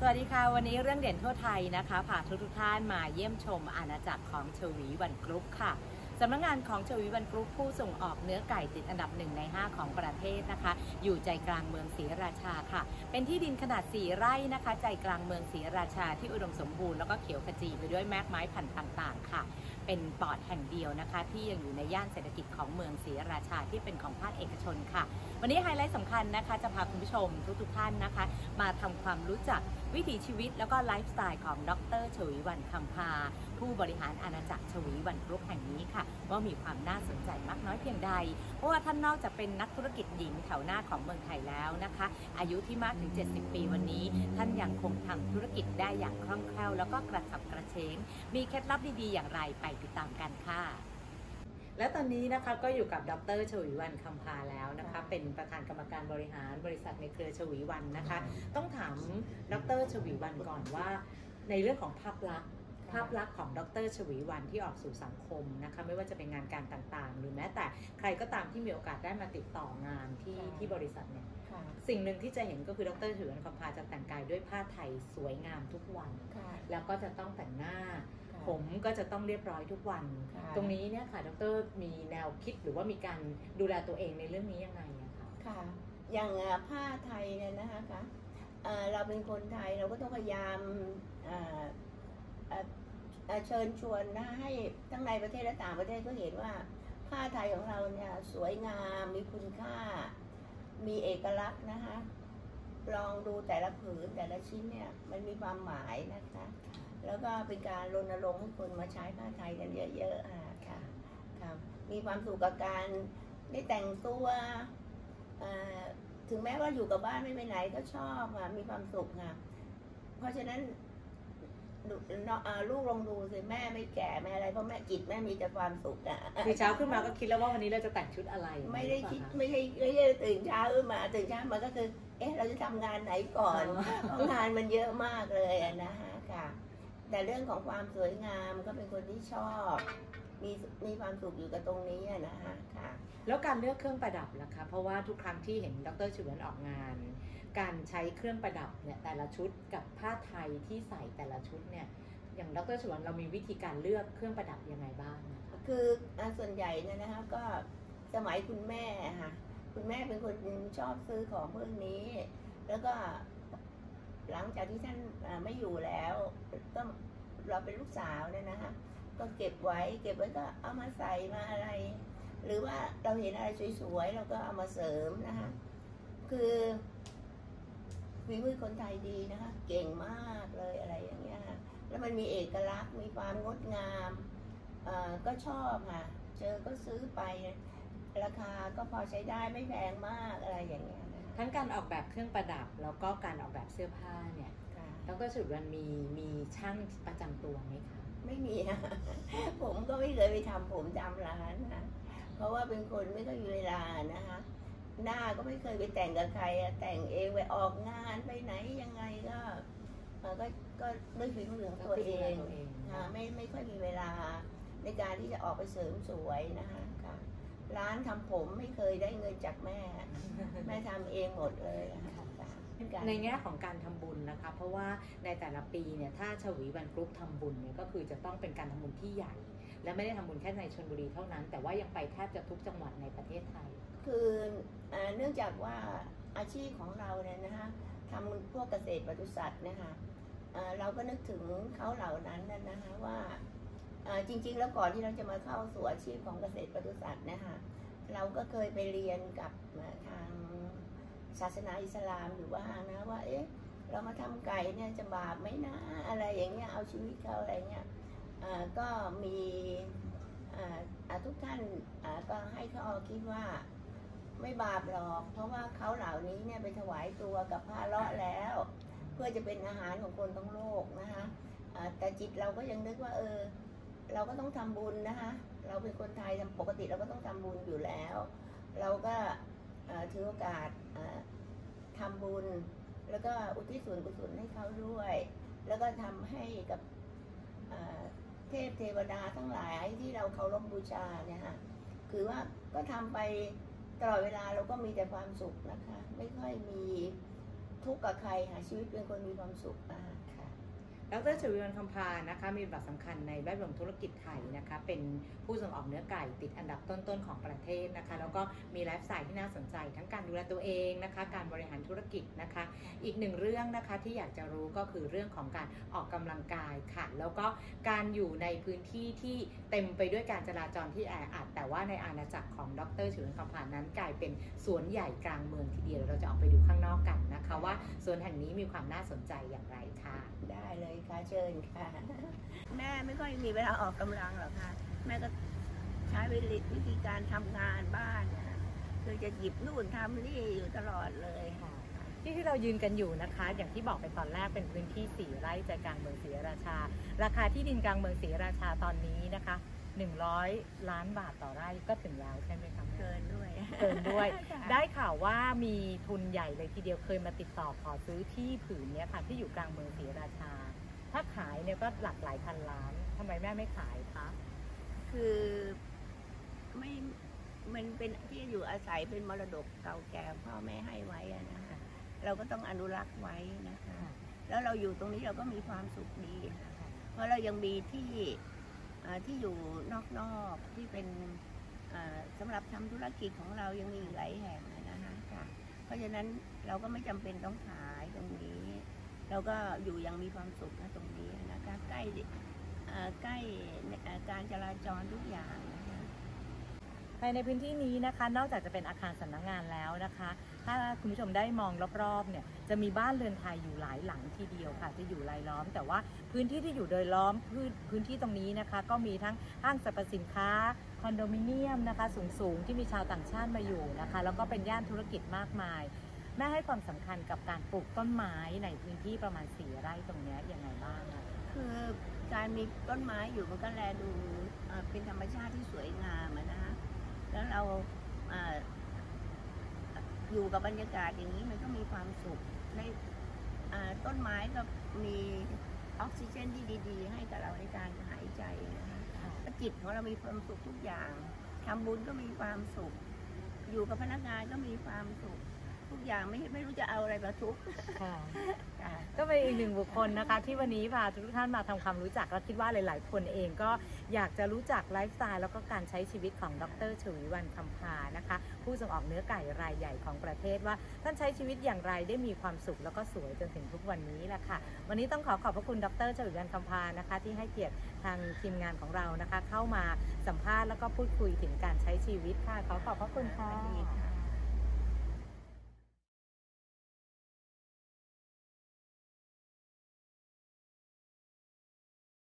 สวัสดีค่ะวันนี้เรื่องเด่นทั่วไทยนะคะพาทุกท่านมาเยี่ยมชมอาณาจักรของชวีวันกรุ๊ปค่ะสำนักงานของชวีวันกรุ๊ปผู้ส่งออกเนื้อไก่ติดอันดับ1 ใน 5ของประเทศนะคะอยู่ใจกลางเมืองศรีราชาค่ะเป็นที่ดินขนาด4 ไร่นะคะใจกลางเมืองศรีราชาที่อุดมสมบูรณ์แล้วก็เขียวขจีไปด้วยแมกไม้พันธุ์ต่างๆค่ะเป็นปอดแห่งเดียวนะคะที่ยังอยู่ในย่านเศรษฐกิจของเมืองศรีราชาที่เป็นของภาคเอกชนค่ะวันนี้ไฮไลท์สำคัญนะคะจะพาคุณผู้ชมทุกท่านนะคะมาทำความรู้จักวิถีชีวิตแล้วก็ไลฟ์สไตล์ของดร.ชวีวรรณคำพาผู้บริหารอาณาจักรชวีวรรณกรุ๊ปแห่งนี้ค่ะว่ามีความน่าสนใจมากน้อยเพียงใดเพราะว่าท่านนอกจากเป็นนักธุรกิจหญิงแถวหน้าของเมืองไทยแล้วนะคะอายุที่มากถึง70 ปีวันนี้ท่านยังคงทำธุรกิจได้อย่างคล่องแคล่วแล้วก็กระฉับกระเฉงมีเคล็ดลับดีๆอย่างไรไปติดตามกันค่ะและตอนนี้นะคะก็อยู่กับดร.ชวีวรรณคำพาแล้วนะคะเป็นประธานกรรมการบริหารบริษัทในเครือชวีวรรณนะคะต้องถามดร.ชวีวรรณก่อนว่าในเรื่องของภาพลักษณ์ของดร.ชวีวรรณที่ออกสู่สังคมนะคะไม่ว่าจะเป็นงานการต่างๆหรือแม้แต่ใครก็ตามที่มีโอกาสได้มาติดต่องานที่บริษัทเนี่ยสิ่งหนึ่งที่จะเห็นก็คือดร.ชวีวรรณคำพาจะแต่งกายด้วยผ้าไทยสวยงามทุกวันแล้วก็จะต้องแต่งหน้าผมก็จะต้องเรียบร้อยทุกวันตรงนี้เนี่ยค่ะดร.มีแนวคิดหรือว่ามีการดูแลตัวเองในเรื่องนี้ยังไงอะคะค่ะอย่างผ้าไทยเนี่ยนะคะเราเป็นคนไทยเราก็ต้องพยายามเชิญชวนนะให้ทั้งในประเทศและต่างประเทศก็เห็นว่าผ้าไทยของเราเนี่ยสวยงามมีคุณค่ามีเอกลักษณ์นะคะลองดูแต่ละผืนแต่ละชิ้นเนี่ยมันมีความหมายนะคะแล้วก็เป็นการรณรงค์ให้คนมาใช้ผ้าไทยกันเยอะๆค่ะมีความสุขกับการได้แต่งตัวถึงแม้ว่าอยู่กับบ้านไม่ไปไหนก็ชอบมีความสุขค่ะเพราะฉะนั้นลูกลองดูสิแม่ไม่แก่ไม่อะไรเพราะแม่จิตแม่มีแต่ความสุขคือเช้าขึ้นมาก็คิดแล้วว่าวันนี้เราจะแต่งชุดอะไรไม่ได้คิดไม่ใช่ตื่นเช้าขึ้นมาก็คือเราจะทำงานไหนก่อนเพราะงานมันเยอะมากเลยนะคะค่ะแต่เรื่องของความสวยงามก็เป็นคนที่ชอบมีความสุขอยู่กับตรงนี้นะคะค่ะแล้วการเลือกเครื่องประดับล่ะคะเพราะว่าทุกครั้งที่เห็นดร.ชวีวรรณออกงานการใช้เครื่องประดับเนี่ยแต่ละชุดกับผ้าไทยที่ใส่แต่ละชุดเนี่ยอย่างดร.ชวีวรรณเรามีวิธีการเลือกเครื่องประดับยังไงบ้างนะคะคือส่วนใหญ่เนี่ยนะคะก็สมัยคุณแม่ค่ะคุณแม่เป็นคนชอบซื้อของพวกนี้แล้วก็หลังจากที่ท่านไม่อยู่แล้วก็เราเป็นลูกสาวเนี่ยนะคะก็เก็บไว้ก็เอามาใส่มาอะไรหรือว่าเราเห็นอะไรสวยๆเราก็เอามาเสริมนะคะคือฝีมือคนไทยดีนะคะเก่งมากเลยอะไรอย่างเงี้ยแล้วมันมีเอกลักษณ์มีความงดงามก็ชอบค่ะเจอก็ซื้อไปราคาก็พอใช้ได้ไม่แพงมากอะไรอย่างเงี้ยทั้งการออกแบบเครื่องประดับแล้วก็การออกแบบเสื้อผ้าเนี่ยดร.ชวีวรรณมีช่างประจำตัวไหมคะไม่มีนะผมก็ไม่เคยไปทำผมตามร้านนะเพราะว่าเป็นคนไม่ค่อยมีเวลานะคะหน้าก็ไม่เคยไปแต่งกับใครแต่งเองไปออกงานไปไหนยังไงก็ด้วยฝีมือของตัวเองไม่ค่อยมีเวลาในการที่จะออกไปเสริมสวยนะคะค่ะร้านทำผมไม่เคยได้เงินจากแม่ทำเองหมดเลยในแง่ของการทำบุญนะคะเพราะว่าในแต่ละปีเนี่ยถ้าชวีวรรณกรุ๊ปทำบุญเนี่ยก็คือจะต้องเป็นการทำบุญที่ใหญ่และไม่ได้ทำบุญแค่ในชลบุรีเท่านั้นแต่ว่ายังไปแทบจะทุกจังหวัดในประเทศไทยคือเนื่องจากว่าอาชีพของเราเนี่ยนะคะทำพวกเกษตรปศุสัตว์นะคะเราก็นึกถึงเขาเหล่านั้นนะคะว่าจริงๆแล้วก่อนที่เราจะมาเข้าสู่อาชีพของเกษตรปศุสัตว์นะคะเราก็เคยไปเรียนกับทางศาสนาอิสลามอยู่บ้างนะว่าเรามาทำไก่เนี่ยจะบาปไหมนะอะไรอย่างเงี้ยเอาชีวิตเขาอะไรเงี้ยก็มีทุกท่านก็ให้เขาคิดว่าไม่บาปหรอกเพราะว่าเขาเหล่านี้เนี่ยไปถวายตัวกับพระเลาะแล้วเพื่อจะเป็นอาหารของคนทั้งโลกนะคะแต่จิตเราก็ยังนึกว่าเราก็ต้องทำบุญนะคะเราเป็นคนไทยปกติเราก็ต้องทำบุญอยู่แล้วเราก็ถือโอกาสทำบุญแล้วก็อุทิศส่วนกุศลให้เขาด้วยแล้วก็ทำให้กับเทพเทวดาทั้งหลายที่เราเคารพบูชาเนี่ยค่ะคือว่าก็ทำไปตลอดเวลาเราก็มีแต่ความสุขนะคะไม่ค่อยมีทุกข์กับใครหาชีวิตเป็นคนมีความสุขค่ะดร.ชวีวรรณคำพานะคะมีบทบาทสำคัญในแวดวงธุรกิจไทยนะคะเป็นผู้ส่งออกเนื้อไก่ติดอันดับต้นๆของประเทศนะคะแล้วก็มีไลฟ์สไตล์ที่น่าสนใจทั้งการดูแลตัวเองนะคะการบริหารธุรกิจนะคะอีกหนึ่งเรื่องนะคะที่อยากจะรู้ก็คือเรื่องของการออกกำลังกายค่ะแล้วก็การอยู่ในพื้นที่ที่เต็มไปด้วยการจราจรที่แออัดแต่ว่าในอาณาจักรของดร.ชวีวรรณคำพานั้นกลายเป็นสวนใหญ่กลางเมืองทีเดียวเราจะออกไปดูข้างนอกกันนะคะว่าสวนแห่งนี้มีความน่าสนใจอย่างไรค่ะได้เลยค่ะเชิญค่ะแม่ไม่ค่อยมีเวลาออกกำลังหรอกค่ะแม่ก็ใช้วิธีการทำงานบ้านนะคือจะหยิบนู่นทำนี่อยู่ตลอดเลยค่ะที่เรายืนกันอยู่นะคะอย่างที่บอกไปตอนแรกเป็นพื้นที่4 ไร่ใจกลางเมืองศรีราชาราคาที่ดินกลางเมืองศรีราชาตอนนี้นะคะ100 ล้านบาทต่อไร่ก็ถึงแล้วใช่ไหมคะเกินด้วยได้ข่าวว่ามีทุนใหญ่เลยทีเดียวเคยมาติดต่อขอซื้อที่ผืนนี้ค่ะที่อยู่กลางเมืองศรีราชาถ้าขายเนี่ยก็หลักหลายพันล้านทำไมแม่ไม่ขายคะคือไม่มันเป็นที่อยู่อาศัยเป็นมรดกเก่าแก่พ่อแม่ให้ไว้นะคะเราก็ต้องอนุรักษ์ไว้นะคะแล้วเราอยู่ตรงนี้เราก็มีความสุขดีเพราะเรายังมีที่อยู่นอกที่เป็นสำหรับทำธุรกิจของเรายังมีหลายแห่งนะคะเพราะฉะนั้นเราก็ไม่จำเป็นต้องขายตรงนี้เราก็อยู่ยังมีความสุขนะตรงนี้นะคะใกล้การจราจรทุกอย่างนะคะภายในพื้นที่นี้นะคะนอกจากจะเป็นอาคารสำนักงานแล้วนะคะถ้าคุณผู้ชมได้มองรอบๆเนี่ยจะมีบ้านเรือนไทยอยู่หลายหลังทีเดียวค่ะจะอยู่รายล้อมแต่ว่าพื้นที่ที่อยู่โดยล้อมพื้นที่ตรงนี้นะคะก็มีทั้งห้างสรรพสินค้าคอนโดมิเนียมนะคะสูงที่มีชาวต่างชาติมาอยู่นะคะแล้วก็เป็นย่านธุรกิจมากมายแม่ให้ความสำคัญกับการปลูกต้นไม้ในพื้นที่ประมาณ4 ไร่ตรงนี้ยังไงบ้างคะคือการมีต้นไม้อยู่มันก็แลดูเป็นธรรมชาติที่สวยงามนะคะแล้วเราอยู่กับบรรยากาศอย่างนี้มันก็มีความสุขในต้นไม้ก็มีออกซิเจนที่ดีๆให้กับเราในการหายใจนะคะจิตของเรามีความสุขทุกอย่างทำบุญก็มีความสุขอยู่กับพนักงานก็มีความสุขทุกอย่างไม่รู้จะเอาอะไรมาทุกข์ก็เป็นอีกหนึ่งบุคคลนะคะที่วันนี้พาทุกท่านมาทำความรู้จักและคิดว่าหลายๆคนเองก็อยากจะรู้จักไลฟ์สไตล์แล้วก็การใช้ชีวิตของดร.ชวีวรรณคำพานะคะผู้ส่งออกเนื้อไก่รายใหญ่ของประเทศว่าท่านใช้ชีวิตอย่างไรได้มีความสุขแล้วก็สวยจนถึงทุกวันนี้แหละค่ะวันนี้ต้องขอบพระคุณดร.ชวีวรรณคำพานะคะที่ให้เกียรติทางทีมงานของเรานะคะเข้ามาสัมภาษณ์แล้วก็พูดคุยถึงการใช้ชีวิตค่ะขอบพระคุณค่ะ